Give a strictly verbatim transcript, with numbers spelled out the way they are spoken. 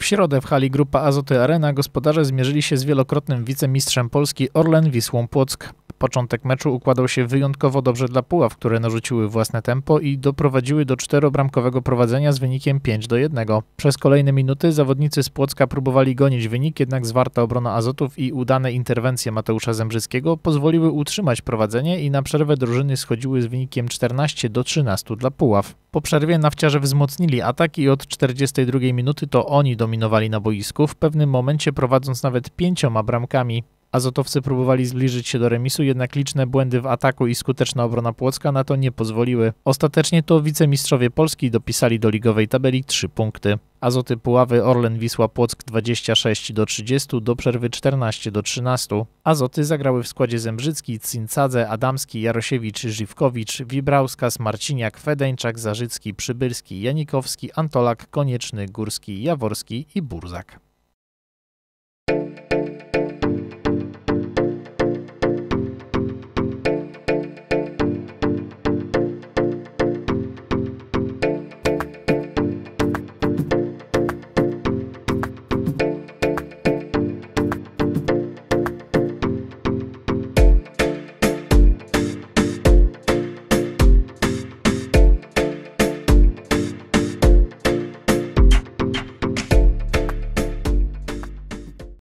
środę w hali Grupa Azoty Arena gospodarze zmierzyli się z wielokrotnym wicemistrzem Polski Orlen Wisłą Płock. Początek meczu układał się wyjątkowo dobrze dla Puław, które narzuciły własne tempo i doprowadziły do czterobramkowego prowadzenia z wynikiem pięć do jednego. Przez kolejne minuty zawodnicy z Płocka próbowali gonić wynik, jednak zwarta obrona Azotów i udane interwencje Mateusza Zembrzyckiego pozwoliły utrzymać prowadzenie i na przerwę drużyny schodziły z wynikiem czternaście do trzynastu dla Puław. Po przerwie nafciarze wzmocnili atak i od czterdziestej drugiej minuty to oni dominowali na boisku, w pewnym momencie prowadząc nawet pięcioma bramkami. Azotowcy próbowali zbliżyć się do remisu, jednak liczne błędy w ataku i skuteczna obrona Płocka na to nie pozwoliły. Ostatecznie to wicemistrzowie Polski dopisali do ligowej tabeli trzy punkty. Azoty Puławy Orlen Wisła Płock dwadzieścia sześć do trzydziestu, do przerwy czternaście do trzynastu. Azoty zagrały w składzie Zembrzycki, Cincadze, Adamski, Jarosiewicz, Żywkowicz, Wibrauskas, Marciniak, Fedeńczak, Zarzycki, Przybylski, Janikowski, Antolak, Konieczny, Górski, Jaworski i Burzak.